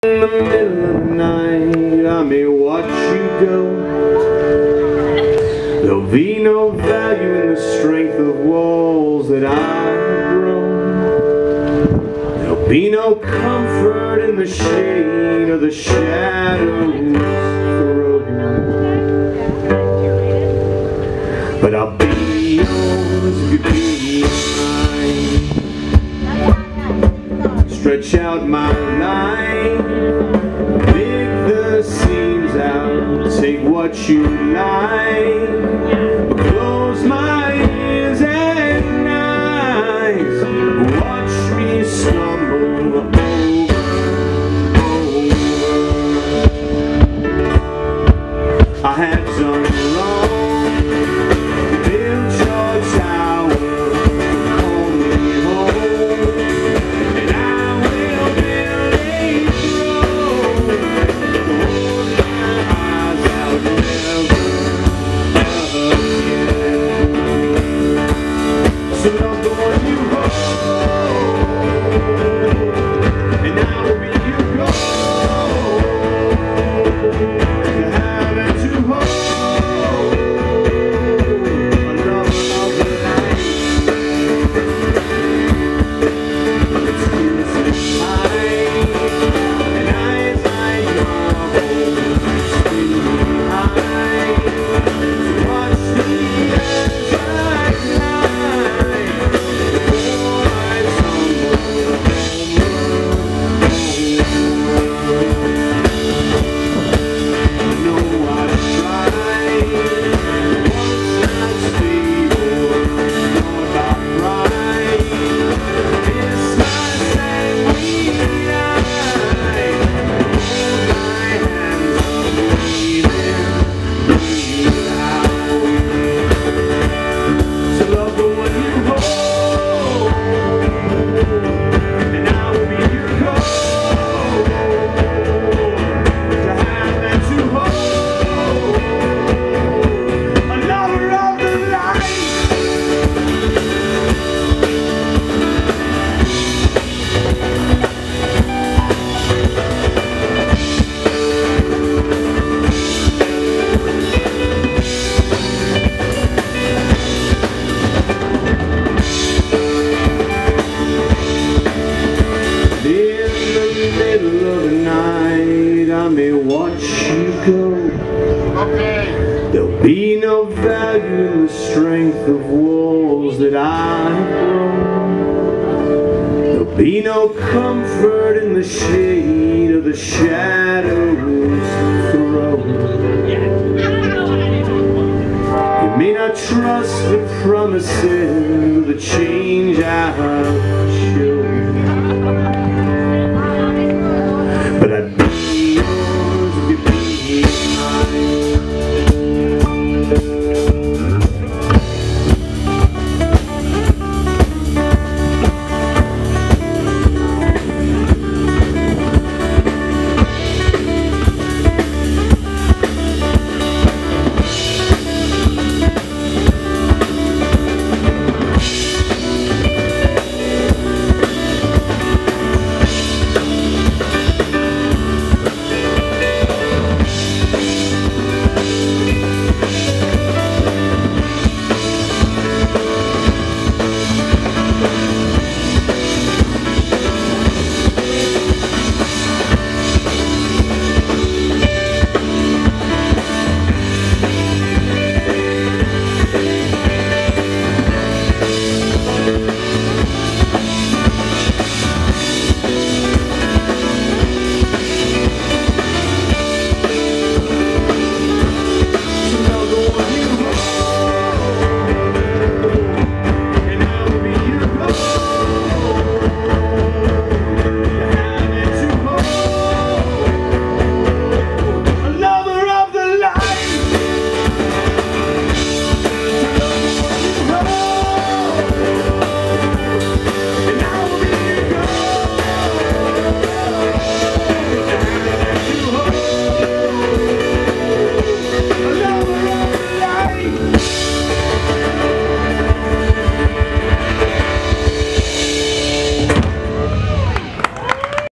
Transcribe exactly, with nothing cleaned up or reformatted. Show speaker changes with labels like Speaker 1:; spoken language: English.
Speaker 1: In the middle of the night, I may watch you go. There'll be no value in the strength of walls that I've grown. There'll be no comfort in the shade of the shadows thrown. But I'll be yours if you be mine. Stretch out my line, pick the seams out, take what you like, but close my ears and eyes, watch me stumble over, over. I had done wrong, built your tower, call me home, and I will build a throne, hold my eyes out never again. So love the one you hold, and I will be your goal, to have and to hold. I may watch you go. Okay. There'll be no value in the strength of walls that I've grown. There'll be no comfort in the shade of the shadows thrown. You may not trust the promises